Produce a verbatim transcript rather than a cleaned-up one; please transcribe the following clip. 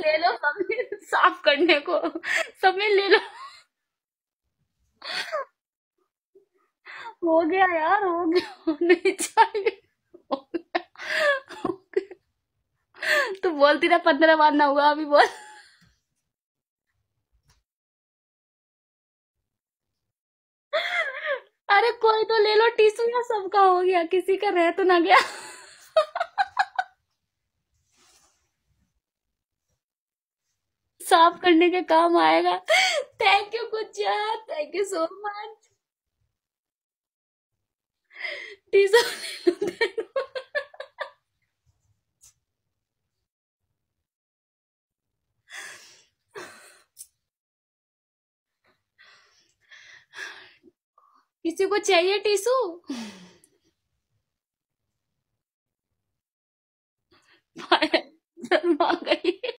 ले लो सब में साफ करने को, सब में ले लो। हो गया यार, हो गया, होने चाहिए। हो गया, हो गया। तू बोलती ना पंद्रह बार ना हुआ, अभी बोल। अरे कोई तो ले लो टिश्यू, या सबका हो गया, किसी का रह तो ना गया। साफ करने के काम आएगा। Thank you Kuchiya, thank you so much. Tissue ले लो। किसी को चाहिए टिश्यू? शर्मा गई।